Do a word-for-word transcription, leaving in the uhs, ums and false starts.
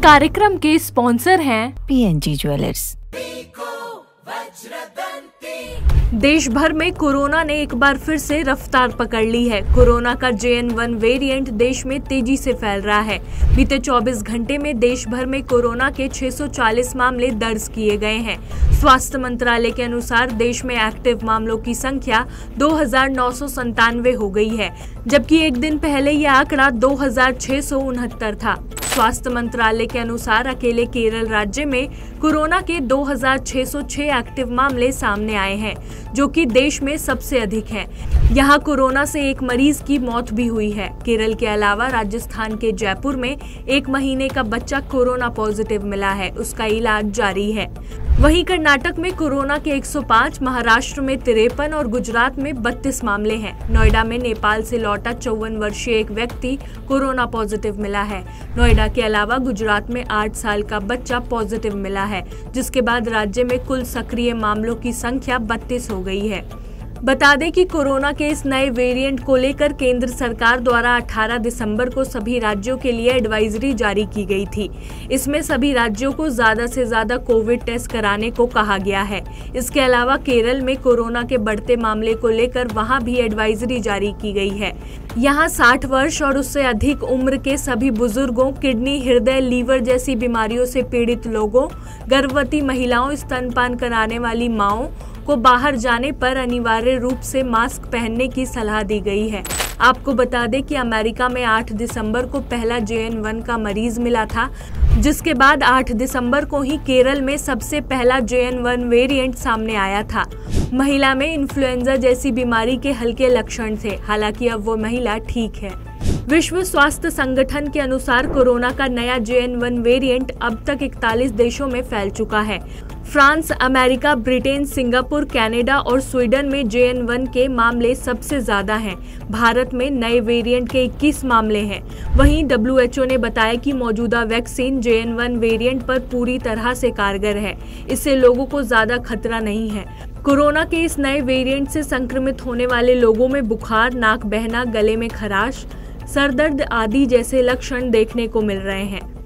कार्यक्रम के स्पॉन्सर हैं पीएनजी ज्वेलर्स। देश भर में कोरोना ने एक बार फिर से रफ्तार पकड़ ली है। कोरोना का जे एन वन वेरिएंट देश में तेजी से फैल रहा है। बीते चौबीस घंटे में देश भर में कोरोना के छह सौ चालीस मामले दर्ज किए गए हैं। स्वास्थ्य मंत्रालय के अनुसार देश में एक्टिव मामलों की संख्या दो हजार नौ सौ संतानवे हो गई है, जबकि एक दिन पहले यह आंकड़ा दो हजार छह सौ उनहत्तर था। स्वास्थ्य मंत्रालय के अनुसार अकेले केरल राज्य में कोरोना के दो हजार छह सौ छह एक्टिव मामले सामने आए हैं, जो कि देश में सबसे अधिक है। यहाँ कोरोना से एक मरीज की मौत भी हुई है। केरल के अलावा राजस्थान के जयपुर में एक महीने का बच्चा कोरोना पॉजिटिव मिला है, उसका इलाज जारी है। वहीं कर्नाटक में कोरोना के एक सौ पाँच, महाराष्ट्र में तिरपन और गुजरात में बत्तीस मामले हैं। नोएडा में नेपाल से लौटा चौवन वर्षीय एक व्यक्ति कोरोना पॉजिटिव मिला है। नोएडा के अलावा गुजरात में आठ साल का बच्चा पॉजिटिव मिला है, जिसके बाद राज्य में कुल सक्रिय मामलों की संख्या बत्तीस हो गई है। बता दें कि कोरोना के इस नए वेरिएंट को लेकर केंद्र सरकार द्वारा अठारह दिसंबर को सभी राज्यों के लिए एडवाइजरी जारी की गई थी। इसमें सभी राज्यों को ज्यादा से ज्यादा कोविड टेस्ट कराने को कहा गया है। इसके अलावा केरल में कोरोना के बढ़ते मामले को लेकर वहां भी एडवाइजरी जारी की गई है। यहाँ साठ वर्ष और उससे अधिक उम्र के सभी बुजुर्गों, किडनी, हृदय, लीवर जैसी बीमारियों से पीड़ित लोगों, गर्भवती महिलाओं, स्तनपान कराने वाली माओं को बाहर जाने पर अनिवार्य रूप से मास्क पहनने की सलाह दी गई है। आपको बता दें कि अमेरिका में आठ दिसंबर को पहला जे एन वन का मरीज मिला था, जिसके बाद आठ दिसंबर को ही केरल में सबसे पहला जे एन वन वेरिएंट सामने आया था। महिला में इन्फ्लुएंजा जैसी बीमारी के हल्के लक्षण थे, हालांकि अब वो महिला ठीक है। विश्व स्वास्थ्य संगठन के अनुसार कोरोना का नया जे एन वन वेरिएंट अब तक इकतालीस देशों में फैल चुका है। France, America, Britain, Singapore, Canada और स्वीडन में जे एन वन के मामले सबसे ज्यादा हैं। भारत में नए वेरिएंट के इक्कीस मामले हैं। वहीं डब्ल्यू एच ओ ने बताया कि मौजूदा vaccine J N one variant पर पूरी तरह से कारगर है। इससे लोगों को ज्यादा खतरा नहीं है। कोरोना के इस नए वेरिएंट से संक्रमित होने वाले लोगों में बुखार, नाक बहना, गले में खराश, सर दर्द आदि जैसे लक्षण देखने को मिल रहे हैं।